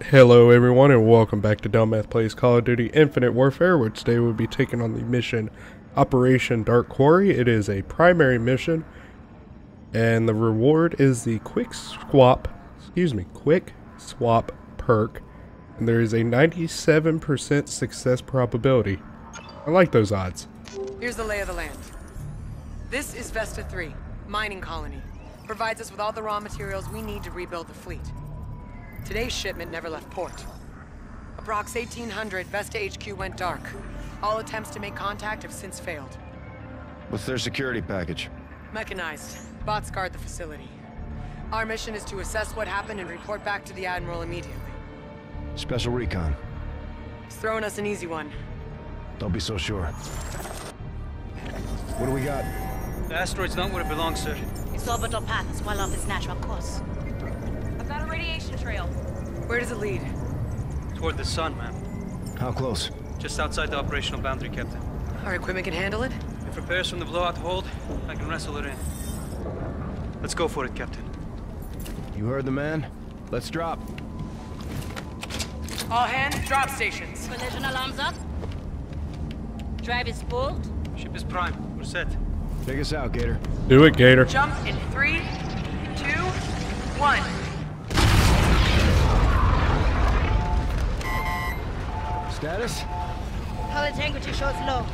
Hello everyone and welcome back to Dumbath Plays Call of Duty Infinite Warfare, where today we'll be taking on the mission Operation Dark Quarry. It is a primary mission and the reward is the quick swap perk, and there is a 97% success probability. I like those odds. Here's the lay of the land. This is Vesta 3, mining colony. Provides us with all the raw materials we need to rebuild the fleet. Today's shipment never left port. Approx 1800, Vesta HQ went dark. All attempts to make contact have since failed. What's their security package? Mechanized. Bots guard the facility. Our mission is to assess what happened and report back to the Admiral immediately. Special recon. He's throwing us an easy one. Don't be so sure. What do we got? The asteroid's not where it belongs, sir. Its orbital path is well off its natural course. I've got a radiation trail. Where does it lead? Toward the sun, ma'am. How close? Just outside the operational boundary, Captain. Our equipment can handle it? If repairs from the blowout hold, I can wrestle it in. Let's go for it, Captain. You heard the man. Let's drop. All hands, drop stations. Collision alarms up. Drive is spooled. Ship is prime. We're set. Take us out, Gator. Do it, Gator. Jump in 3, 2, 1. Status? Hull integrity shows low.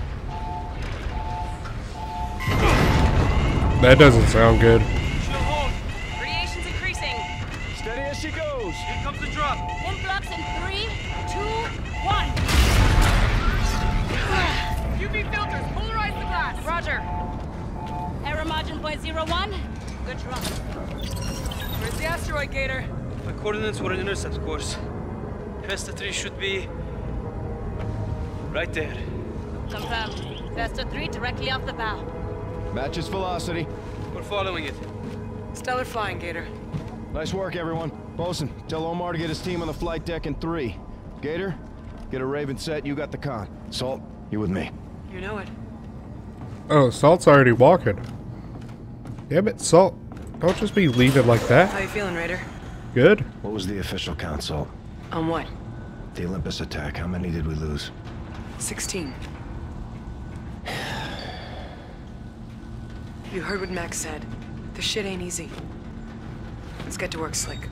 That doesn't sound good. She'll hold. Radiation's increasing. Steady as she goes. Here comes the drop. Influx in 3, 2, 1. UV filters, polarize the glass. Roger. Error margin 0.01. Good drop. Where's the asteroid, Gator? My coordinates were an intercept course. Vesta 3 should be... right there. Confirmed. Vesta 3 directly off the bow. Matches velocity. We're following it. Stellar flying, Gator. Nice work, everyone. Bosun, tell Omar to get his team on the flight deck in 3. Gator, get a Raven set. You got the con. Salt, you with me. You know it. Oh, Salt's already walking. Damn it, Salt. Don't just be leaving like How that. you feeling, Raider? Good. What was the official count, Salt? On what? The Olympus attack. How many did we lose? 16. You heard what Max said. This shit ain't easy. Let's get to work, Slick.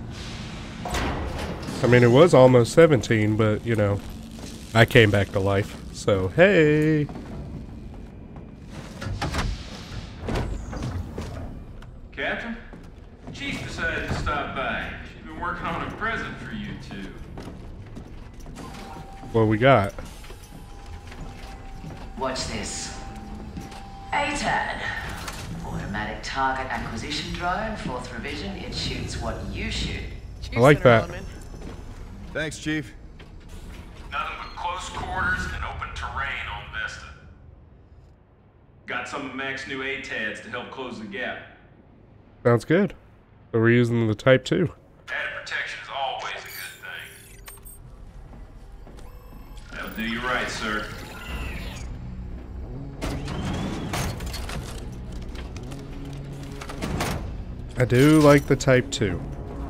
I mean, it was almost 17, but, you know, I came back to life. So, hey. Captain? Chief decided to stop by. She's been working on a present for you two. What we got? Watch this. ATAD. Automatic target acquisition drone, 4th revision. It shoots what you shoot. I like that. Thanks, Chief. Nothing but close quarters and open terrain on Vesta. Got some of Mac's new ATADs to help close the gap. Sounds good. So we're using the Type 2. Added protection is always a good thing. That'll do you right, sir. I do like the Type 2.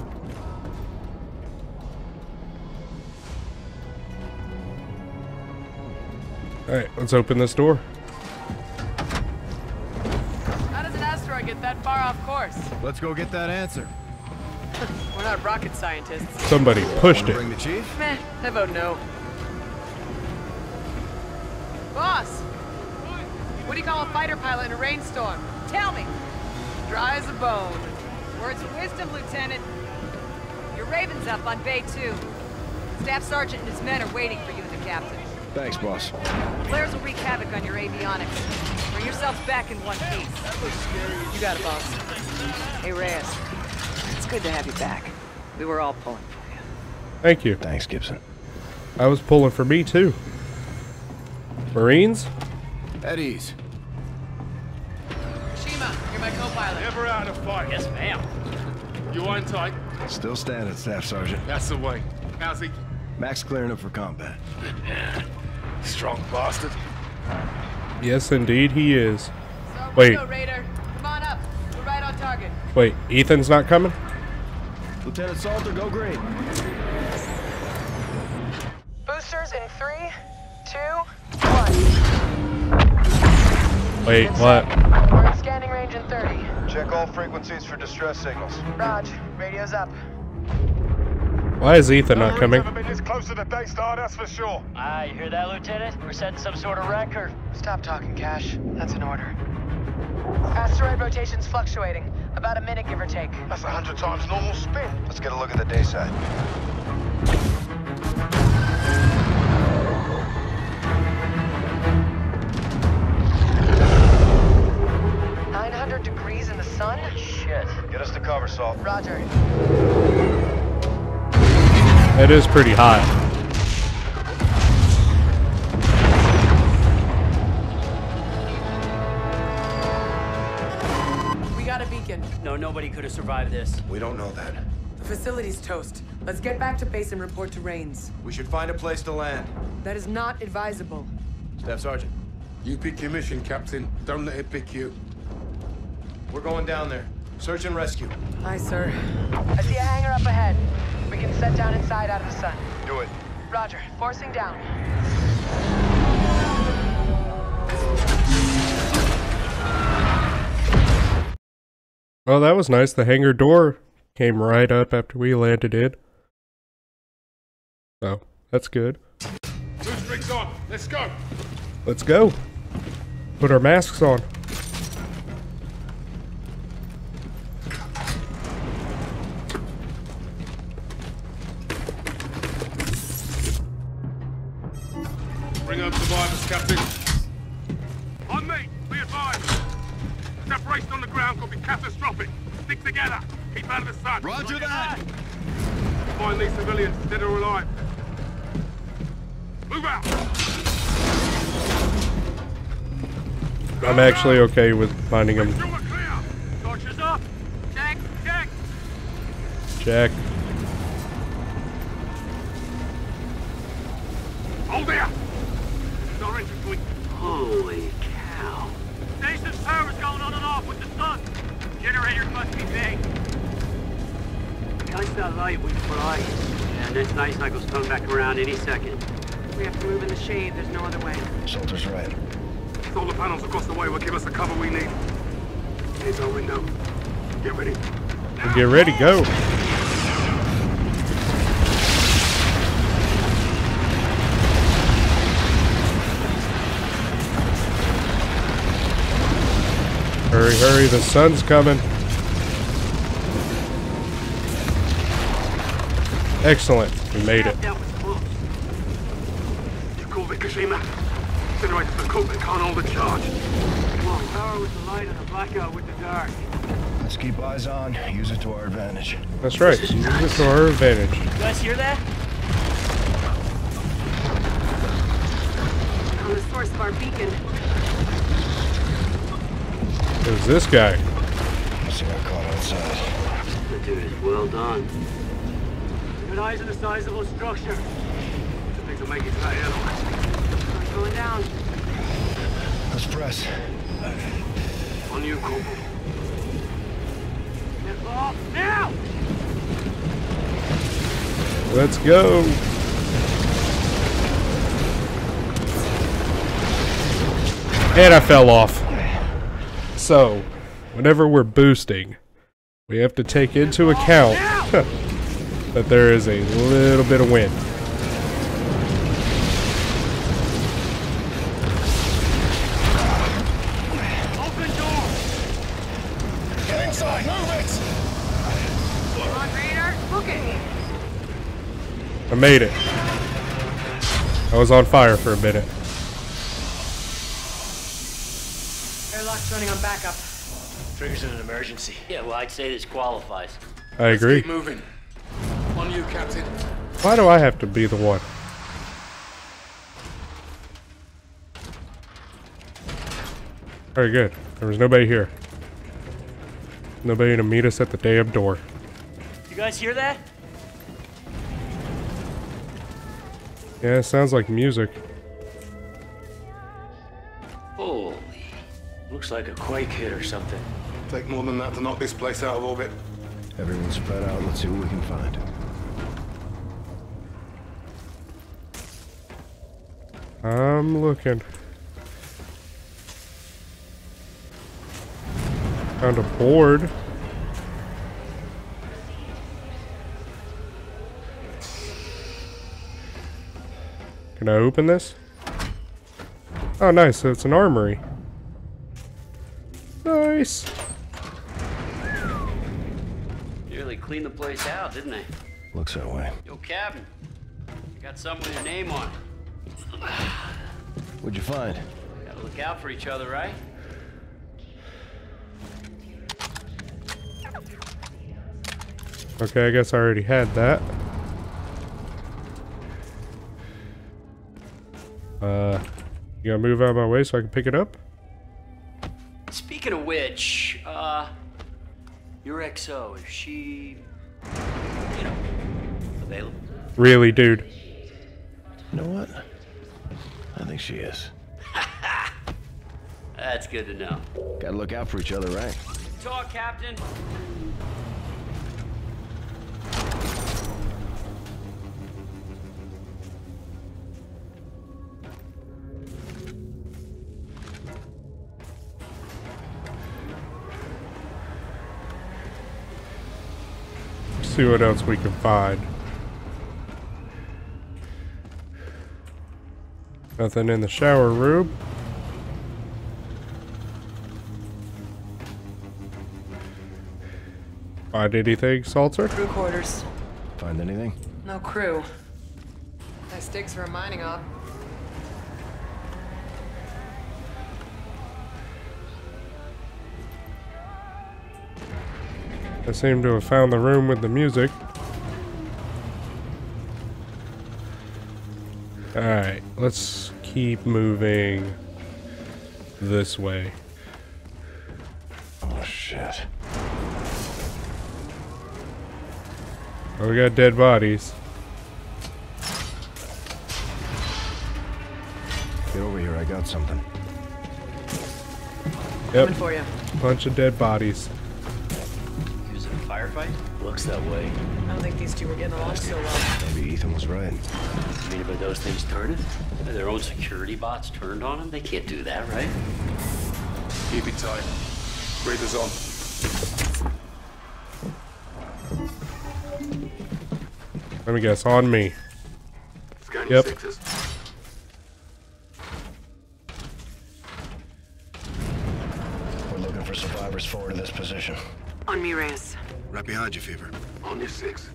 Alright, let's open this door. How does an asteroid get that far off course? Let's go get that answer. We're not rocket scientists. Somebody pushed Wanna it. bring the Chief? Meh, I vote no. Boss! What do you call a fighter pilot in a rainstorm? Tell me. Dry as a bone. Words of wisdom, Lieutenant. Your Raven's up on Bay 2. Staff Sergeant and his men are waiting for you and the Captain. Thanks, boss. Flares will wreak havoc on your avionics. Bring yourselves back in one piece. You got it, boss. Hey, Reyes. It's good to have you back. We were all pulling for you. Thank you. Thanks, Gibson. I was pulling for me too. Marines? At ease. Shima, you're my co-pilot. Never out of fight. Yes, ma'am. You on tight? Still standing, Staff Sergeant. That's the way. How's he? Max clearing up for combat. Strong bastard. Yes, indeed he is. So, Wait. go, Raider. Come on up. We're right on target. Wait, Ethan's not coming? Lieutenant Salter, go green. In 3, 2, 1. Wait, what? We're in scanning range in 30. Check all frequencies for distress signals. Raj, radio's up. Why is Ethan not coming? Never been this close to the Daystar, that's for sure. Ah, you hear that, Lieutenant? We're setting some sort of record. Stop talking, Cash. That's an order. Asteroid rotation's fluctuating. About a minute, give or take. That's 100 times normal spin. Let's get a look at the day side. Degrees in the sun? Shit. Get us to cover, Salt. Roger. It is pretty hot. We got a beacon. No, nobody could have survived this. We don't know that. The facility's toast. Let's get back to base and report to Rains. We should find a place to land. That is not advisable. Staff Sergeant. You pick your mission, Captain. Don't let it pick you. We're going down there. Search and rescue. Aye, sir. I see a hangar up ahead. We can set down inside out of the sun. Do it. Roger. Forcing down. Well, that was nice. The hangar door came right up after we landed in. So, that's good. Boostrings on. Let's go. Let's go. Put our masks on. Bring up survivors, Captain. On me. Be advised. Separation on the ground could be catastrophic. Stick together. Keep out of the sun. Roger that. Find these civilians, dead or alive. Move out. I'm actually okay with finding them. Clear. Torches up. Check. Check. Check. Hold there. No entry point. Holy cow. Station's power's going on and off with the sun. Generators must be big. Catch that light, we fry. And this night cycle's coming back around any second. We have to move in the shade. There's no other way. Salter's right. Solar panels across the way will give us the cover we need. Here's our window. Get ready. Get ready, go. Hurry, hurry, the sun's coming. Excellent, we made it. That was close. You call Fukushima. Generators for Copeland can't hold the charge. Come on, power with the light and the blackout with the dark. Let's keep eyes on. Use it to our advantage. That's right, use it to our advantage. You guys hear that? On the source of our beacon. Who's this guy? I see our caught outside. The dude is well done. Good eyes on the sizable structure. The things will make it to that airlock. I'm going down. Let's press. On you, Corporal. Get off now! Let's go. And I fell off. So, whenever we're boosting, we have to take into account that there is a little bit of wind. Open door! Get inside! Move it! Come on, Raider. Book it. I made it. I was on fire for a minute. Airlock's running on backup. Triggers in an emergency. Yeah, well, I'd say this qualifies. I agree. Keep moving. On you, Captain. Why do I have to be the one? Very good. There was nobody here. Nobody to meet us at the damn door. You guys hear that? Yeah, it sounds like music. Holy. Looks like a quake hit or something. Take more than that to knock this place out of orbit. Everyone spread out. Let's see what we can find. I'm looking. Found a board. Can I open this? Oh, nice. So it's an armory. Nice. You really cleaned the place out, didn't they? Looks that way. Yo, Captain. You got something with your name on it. What'd you find? Gotta look out for each other, right? Okay, I guess I already had that. You gotta move out of my way so I can pick it up? Speaking of which, your XO, is she, you know, available? Really, dude? You know what? I think she is. That's good to know. Gotta look out for each other, right? Talk, Captain. See what else we can find. Nothing in the shower room. Find anything, Salter? Crew quarters. Find anything? No crew. Nice digs for a mining op. I seem to have found the room with the music. Alright, let's keep moving this way. Oh, shit. Oh, we got dead bodies. Get over here, I got something. Yep, Coming for you. bunch of dead bodies. Is it a firefight? Looks that way. I don't think these two were getting along so well. Maybe Ethan was right. You mean about those things turning? Their own security bots turned on them? They can't do that, right? Keep it tight. Breathers on. Let me guess, on me. Scanning Yep. sectors. We're looking for survivors forward to this position. On me, Reyes. Right behind you, Fever. On your 6.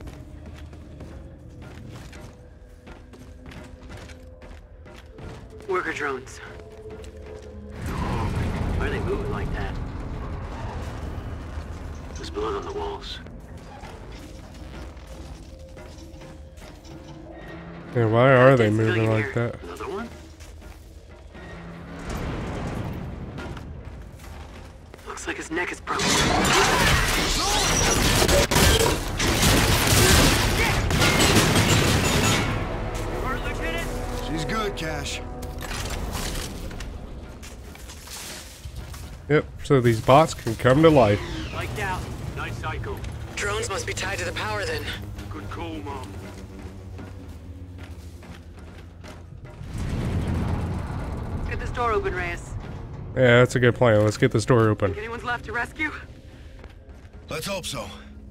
Worker drones. Why are they moving like that? There's blood on the walls. Yeah, why are they moving like that? Another one? Looks like his neck is broken. She's good, Cash. Yep, so these bots can come to life. Like out. Nice cycle. Drones must be tied to the power then. Good call, Mom. Get this door open, Reyes. Yeah, that's a good plan. Let's get this door open. Anyone's left to rescue? Let's hope so.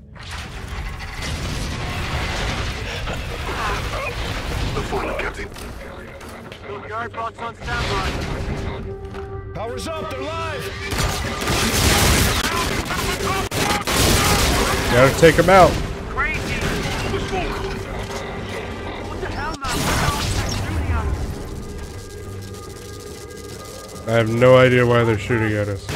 The final, Captain. Guard bots on standby. Power's up, they're live! Gotta take them out. Crazy! What the hell, man? I have no idea why they're shooting at us.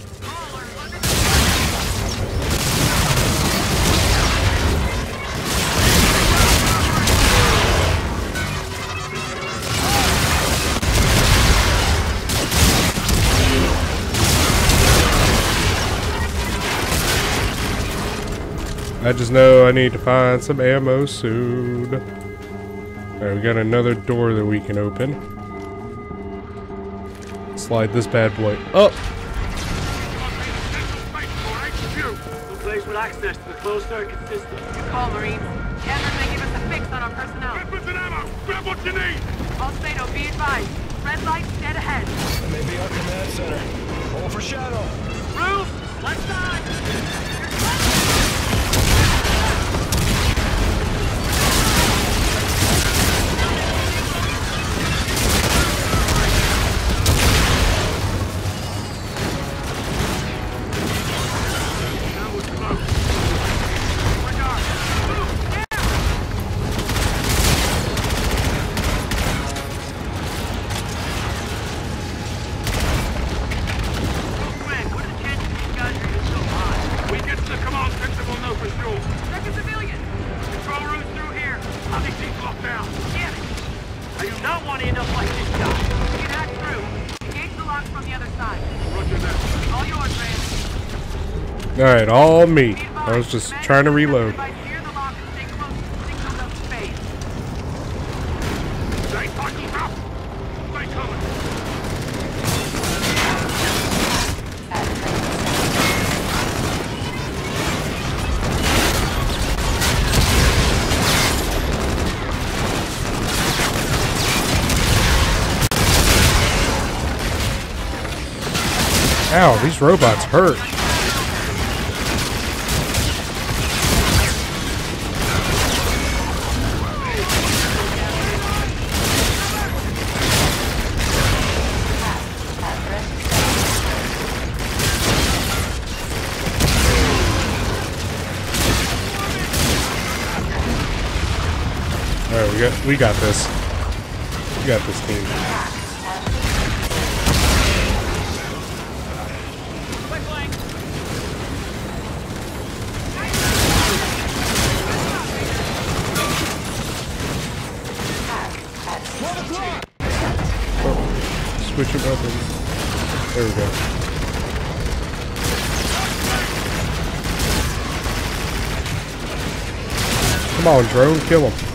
I just know I need to find some ammo soon. Alright, we got another door that we can open. Slide this bad boy up. No place with access to the closed circuit system. Good call, Marines. Cameron may give us a fix on our personnel. Weapons and ammo! Grab what you need! Alcedo, be advised. Red light dead ahead. That may be our command center. Roll for shadow. Roof, left side. Alright, all me. I was just trying to reload. Ow, these robots hurt. Alright, we got this. We got this team. Switching weapons. There we go. Come on, drone, kill him.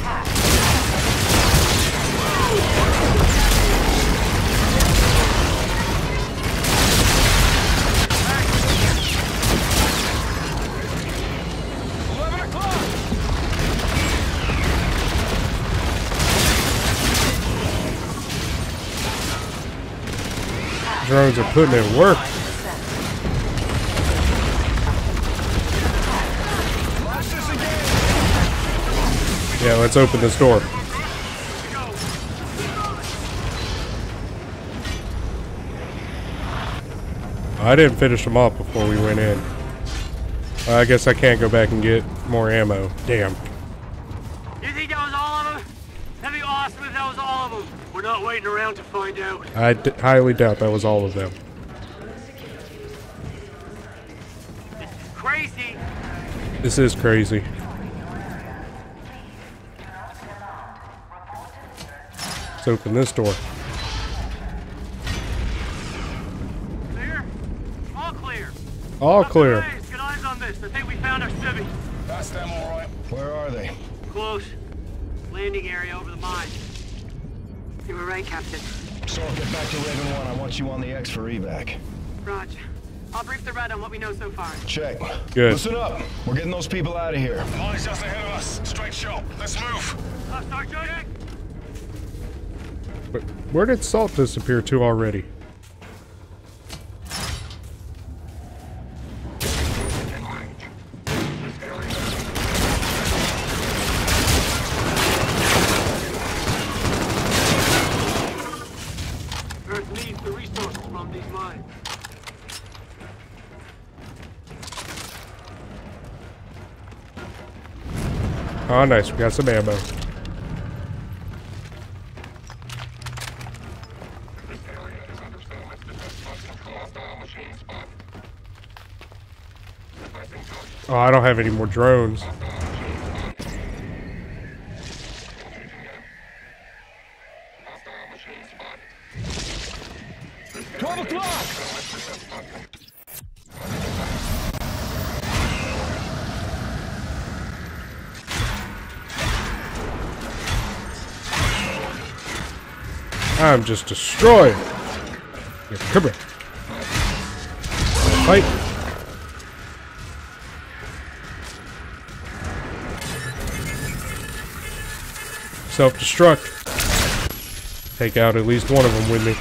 Drones are putting in work. Yeah, let's open this door. I didn't finish them off before we went in. I guess I can't go back and get more ammo. Damn. You think that was all of them? That'd be awesome if that was all of them. We're not waiting around to find out. I highly doubt that was all of them. This is crazy. This is crazy. Let's open this door. Clear? All clear. All clear. Get eyes on this. I think we found our civvy. That's them, all right. Where are they? Close. Landing area over the mine. You were right, Captain. So I'll get back to Raven 1. I want you on the X for evac. Roger. I'll brief the Red on what we know so far. Check. Good. Listen up. We're getting those people out of here. Mine's just ahead of us. Straight shot. Let's move. Start shooting. But where did Salt disappear to already? Earth needs the resources from these mines. Oh, nice. We got some ammo. Oh, I don't have any more drones. I'm just destroyed. Here, come here. Fight. Self-destruct. take out at least one of them with me.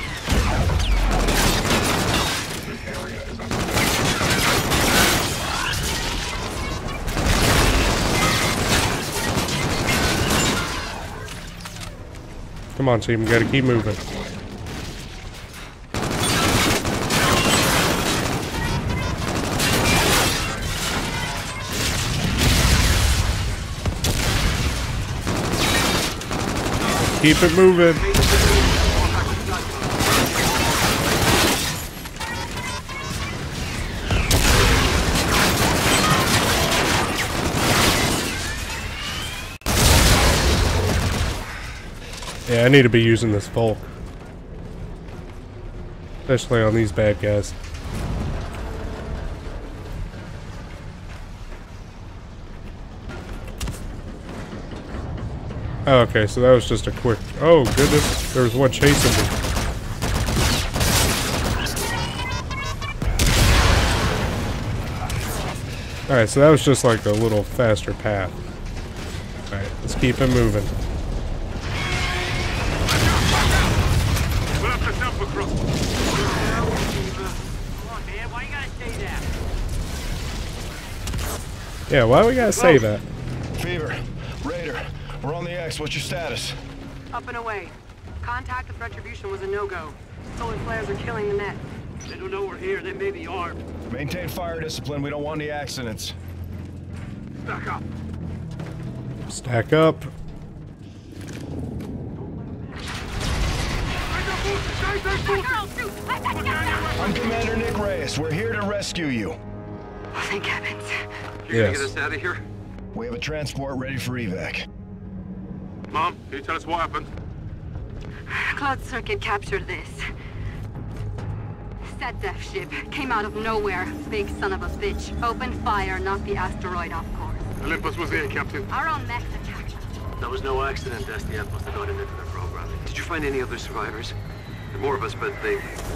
Come on, team, we gotta keep moving. Keep it moving. Yeah, I need to be using this Volk. Especially on these bad guys. Oh, okay, so that was just a quick... Oh, goodness. There was one chasing me. Alright, so that was just like a little faster path. Alright, let's keep it moving. Yeah, why do we gotta say that? Fever, Raider, we're on the X. What's your status? Up and away. Contact with Retribution was a no-go. Solar flares are killing the net. They don't know we're here. They may be armed. Maintain fire discipline. We don't want any accidents. Stack up. Stack up. I'm Commander Nick Reyes. We're here to rescue you. Thank heavens. You gonna get us out of here? We have a transport ready for evac. Mom, can you tell us what happened? Cloud Circuit captured this. Sat Def ship came out of nowhere. Big son of a bitch. Opened fire, knocked the asteroid off course. Olympus was there, Captain. Our own mechs attacked us. There was no accident. SDF must have got into their program. Did you find any other survivors? There are more of us, but they...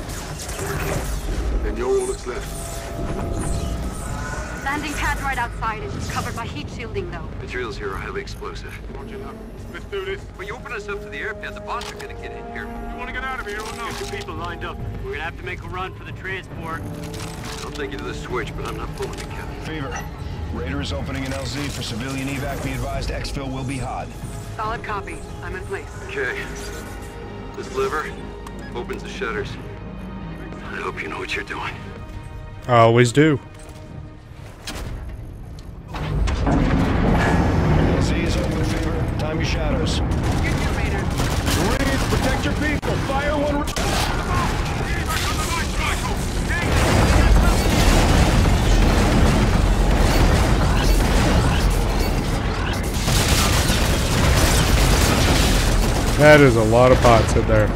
Then you're all that's left. Landing pad right outside is covered by heat shielding, though. Materials here are highly explosive. Roger that. Let's do this. When you open us up to the airpad, the bots are gonna get in here. You want to get out of here or not? Get your people lined up. We're gonna have to make a run for the transport. I'll take you to the switch, but I'm not pulling the Captain. Fever, Raider is opening an LZ for civilian evac. Be advised, exfil will be hot. Solid copy. I'm in place. Okay. This lever opens the shutters. I hope you know what you're doing. I always do. LZ is open, Fever. Time your shadows. Marines, protect your people. Fire one... That is a lot of bots in there.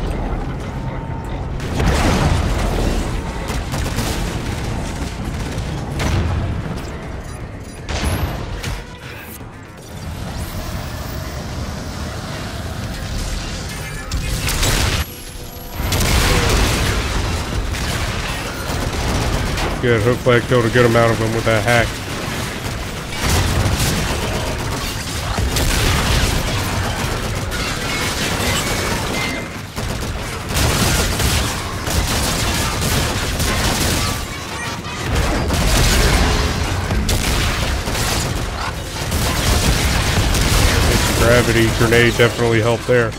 Good, hopefully I killed a good amount of them with that hack. Gravity grenade definitely helped there.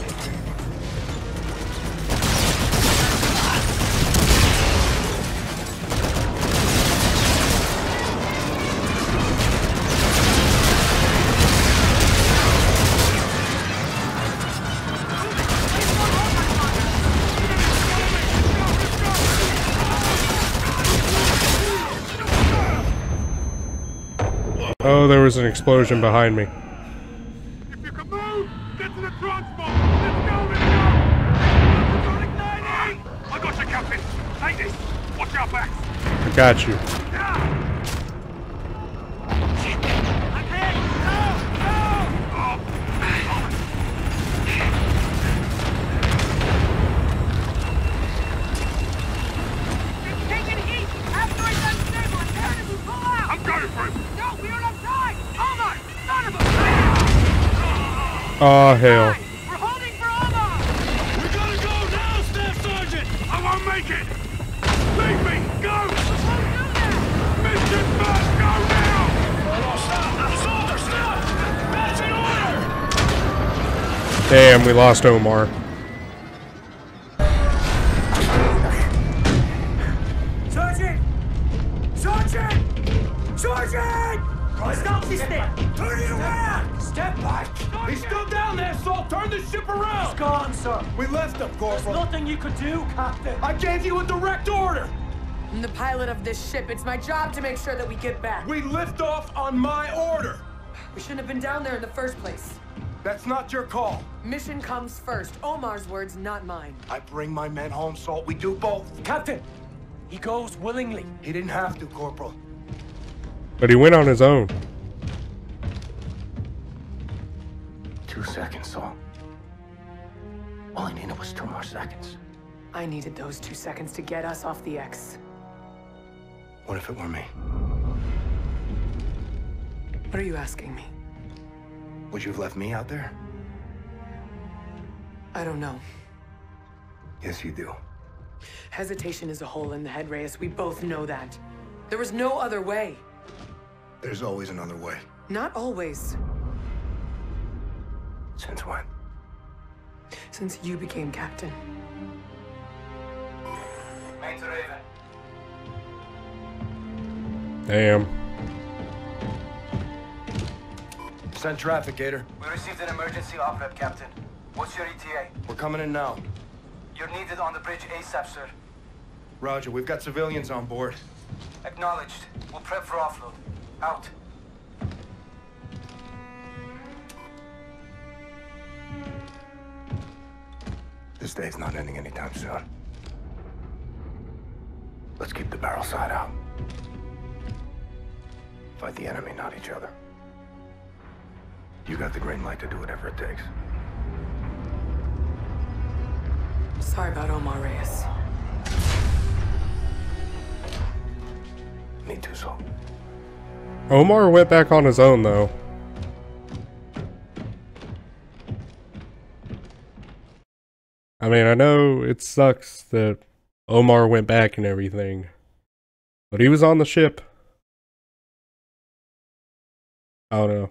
Oh, there was an explosion behind me. If you can move, get to the transport. Let's go, let's go. I got you, Captain. Take this. Watch our backs. I got you. Oh, hell. We're holding for Alma! We gotta go! it! Leave me! Go! Mission first! Go now! Stop! Soldier, stop! That's an order! Damn, we lost Omar. Sergeant! Sergeant! Sergeant! Stop this thing! Turn it around! Step back! He's still down there, Salt! Turn the ship around! He's gone, sir. We left him, Corporal. There's nothing you could do, Captain. I gave you a direct order! I'm the pilot of this ship. It's my job to make sure that we get back. We lift off on my order! We shouldn't have been down there in the first place. That's not your call. Mission comes first. Omar's words, not mine. I bring my men home, Salt. We do both. Captain, he goes willingly. He didn't have to, Corporal. But he went on his own. 2 seconds, Salt. All I needed was 2 more seconds. I needed those 2 seconds to get us off the X. What if it were me? What are you asking me? Would you have left me out there? I don't know. Yes, you do. Hesitation is a hole in the head, Reyes. We both know that. There was no other way. There's always another way. Not always. Since when? Since you became captain. Main to Raven. Damn. Send traffic, Gator. We received an emergency op-rep, Captain. What's your ETA? We're coming in now. You're needed on the bridge ASAP, sir. Roger, we've got civilians on board. Acknowledged. We'll prep for offload. Out. This day's not ending anytime soon. Let's keep the barrel side out. Fight the enemy, not each other. You got the green light to do whatever it takes. Sorry about Omar, Reyes. Me too, Salt. Omar went back on his own, though. I mean, I know it sucks that Omar went back and everything, but he was on the ship. I don't know.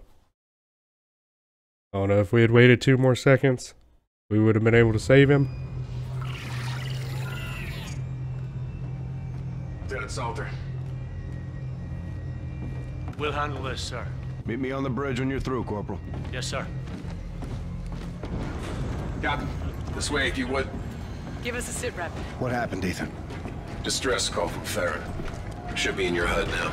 I don't know if we had waited 2 more seconds, we would have been able to save him. Lieutenant Salter. We'll handle this, sir. Meet me on the bridge when you're through, Corporal. Yes, sir. Captain, this way if you would. Give us a sit rep. What happened, Ethan? Distress call from Farron. Should be in your HUD now.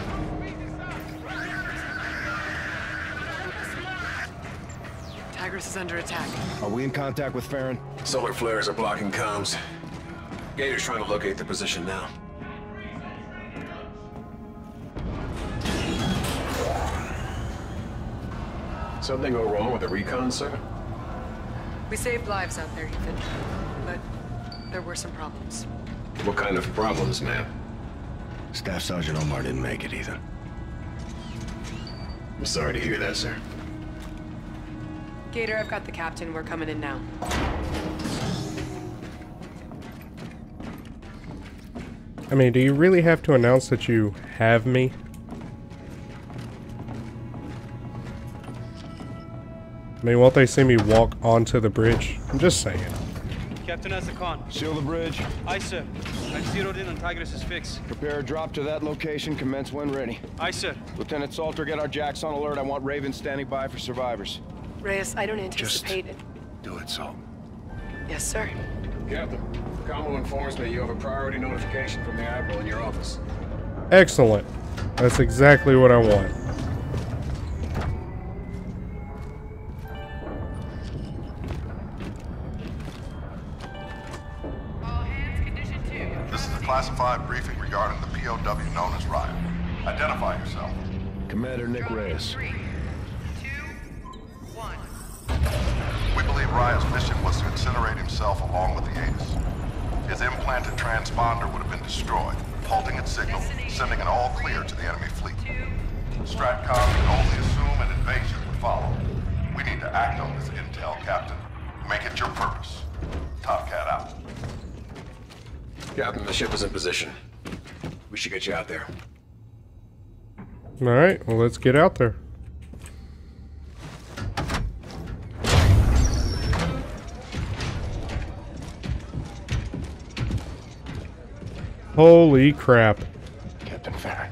Tigris is under attack. Are we in contact with Farron? Solar flares are blocking comms. Gator's trying to locate the position now. Something go wrong with the recon, sir? We saved lives out there, Ethan. But there were some problems. What kind of problems, ma'am? Staff Sergeant Omar didn't make it, Ethan. I'm sorry to hear that, sir. Gator, I've got the captain. We're coming in now. I mean, do you really have to announce that you have me? I mean, won't they see me walk onto the bridge? I'm just saying. Captain Azakon. Seal the bridge. Aye, sir. I've zeroed in on Tigris' fix. Prepare a drop to that location. Commence when ready. Aye, sir. Lieutenant Salter, get our jacks on alert. I want Raven standing by for survivors. Reyes, I don't anticipate it. Do it, Salt. Yes, sir. Captain, Commo informs me you have a priority notification from the Admiral in your office. Excellent. That's exactly what I want. This is a classified briefing regarding the POW known as Riot. Identify yourself. Commander Nick Reyes. 3, 2, 1. We believe Riot's mission was to incinerate himself along with the Aegis. His implanted transponder would have been destroyed, halting its signal, sending an all clear to the enemy fleet. Stratcom can only assume an invasion would follow. We need to act on this intel, Captain. Make it your purpose. Top Cat out. Captain, the ship is in position. We should get you out there. Alright, well, let's get out there. Holy crap. Captain Farron.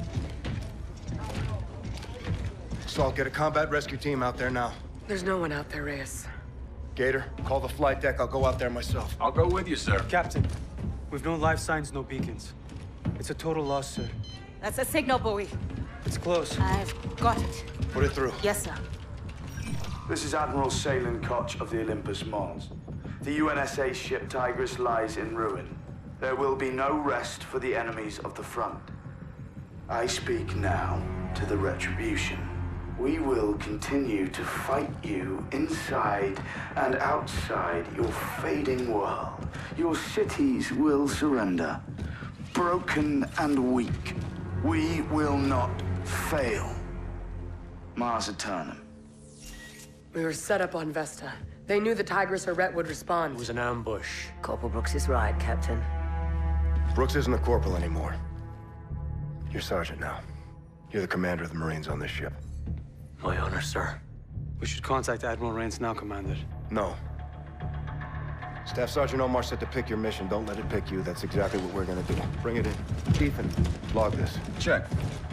Salt, get a combat rescue team out there now. There's no one out there, Reyes. Gator, call the flight deck. I'll go out there myself. I'll go with you, sir. Captain, we've no life signs, no beacons. It's a total loss, sir. That's a signal buoy. It's close. I've got it. Put it through. Yes, sir. This is Admiral Salen Koch of the Olympus Mons. The UNSA ship Tigris lies in ruin. There will be no rest for the enemies of the front. I speak now to the Retribution. We will continue to fight you inside and outside your fading world. Your cities will surrender. Broken and weak, we will not fail. Mars Eternum. We were set up on Vesta. They knew the Tigris or Rhett would respond. It was an ambush. Corporal Brooks is right, Captain. Brooks isn't a corporal anymore. You're sergeant now. You're the commander of the Marines on this ship. My honor, sir. We should contact Admiral Raines now, Commander. No. Staff Sergeant Omar said to pick your mission. Don't let it pick you. That's exactly what we're gonna do. Bring it in. Ethan, log this. Check.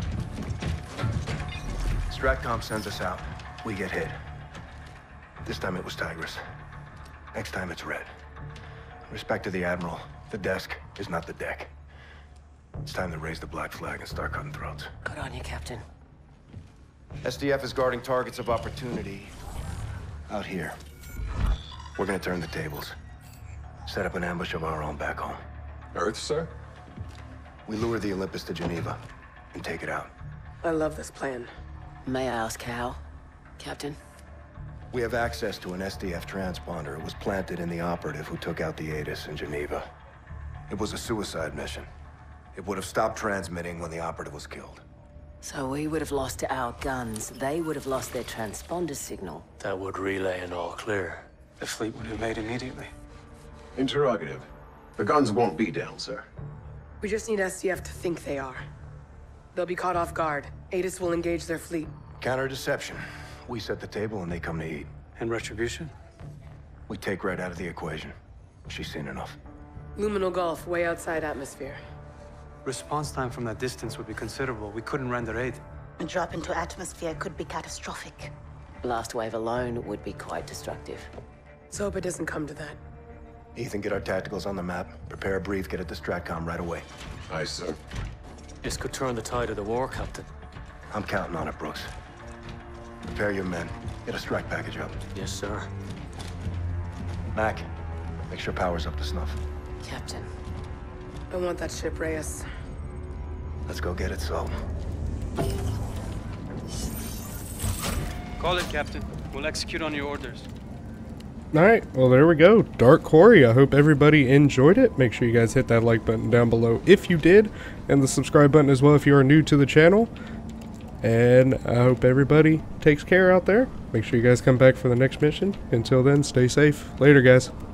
Stratcom sends us out. We get hit. This time it was Tigris. Next time it's Red. Respect to the Admiral. The desk is not the deck. It's time to raise the black flag and start cutting throats. Good on you, Captain. SDF is guarding targets of opportunity out here. We're gonna turn the tables. Set up an ambush of our own back home. Earth, sir? We lure the Olympus to Geneva and take it out. I love this plan. May I ask how, Captain? We have access to an SDF transponder. It was planted in the operative who took out the Atis in Geneva. It was a suicide mission. It would have stopped transmitting when the operative was killed. So we would have lost our guns. They would have lost their transponder signal. That would relay an all clear. The fleet would invade immediately. Interrogative. The guns won't be down, sir. We just need SDF to think they are. They'll be caught off guard. Atis will engage their fleet. Counter-deception. We set the table and they come to eat. And Retribution? We take Red out of the equation. She's seen enough. Luminal Gulf, way outside atmosphere. Response time from that distance would be considerable. We couldn't render aid. A drop into atmosphere could be catastrophic. Blast wave alone would be quite destructive. Let's hope it doesn't come to that. Ethan, get our tacticals on the map. Prepare a brief, get it to Stratcom right away. Aye, sir. This could turn the tide of the war, Captain. I'm counting on it, Brooks. Prepare your men. Get a strike package up. Yes, sir. Mac, make sure power's up to snuff. Captain. I want that ship, Reyes. Let's go get it, Salt. Call it, Captain. We'll execute on your orders. Alright, well there we go. Dark Quarry. I hope everybody enjoyed it. Make sure you guys hit that like button down below if you did, and the subscribe button as well if you are new to the channel. And I hope everybody takes care out there. Make sure you guys come back for the next mission. Until then, stay safe. Later, guys.